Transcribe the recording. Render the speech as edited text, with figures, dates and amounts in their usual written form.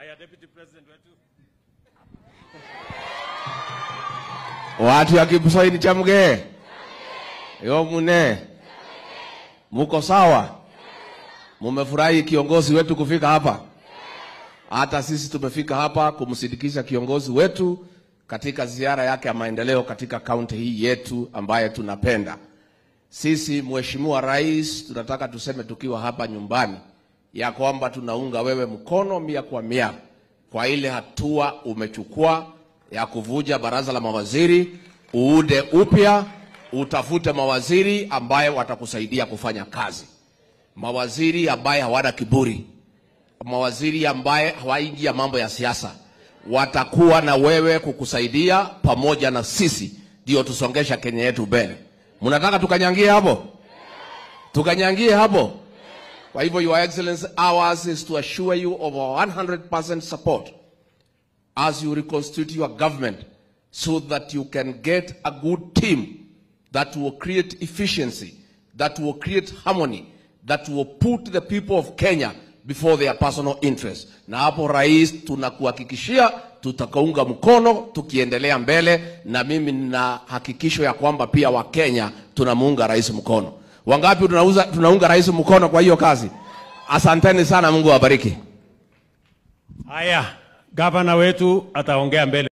Haya, Deputy President wetu. Watu ya Kibusoni chamge. Yo mune. Muko sawa? Mumefurahi kiongozi wetu kufika hapa? Hata sisi tumefika hapa kumsindikisha kiongozi wetu katika ziara yake ya maendeleo katika kaunti hii yetu ambaye tunapenda. Sisi Mheshimiwa Rais, tunataka tuseme tukiwa hapa nyumbani ya kwamba tunaunga wewe mkono 100% kwa ile hatua umechukua ya kuvuja baraza la mawaziri, uude upya, utafute mawaziri ambaye watakusaidia kufanya kazi. Mawaziri ambaye hawana kiburi. Mawaziri ambaye hawaingia mambo ya siasa. Watakuwa na wewe kukusaidia pamoja na sisi ndio tusongesha Kenya yetu mbele. Mnataka tukanyangie hapo? Tukanyangie hapo? Kwa hivyo, Your Excellency, ours is to assure you of our 100% support as you reconstitute your government so that you can get a good team that will create efficiency, that will create harmony, that will put the people of Kenya before their personal interests. Na hapo Rais, tunakuhakikishia tutakaunga mkono tukiendelea mbele, na mimi nina hakikisho ya kwamba pia wa Kenya tunamuunga Rais mkono. Wangapi tunaunga Rais mkono kwa hiyo kazi? Asanteni sana, Mungu awabariki. Haya, gavana wetu ataongea mbele.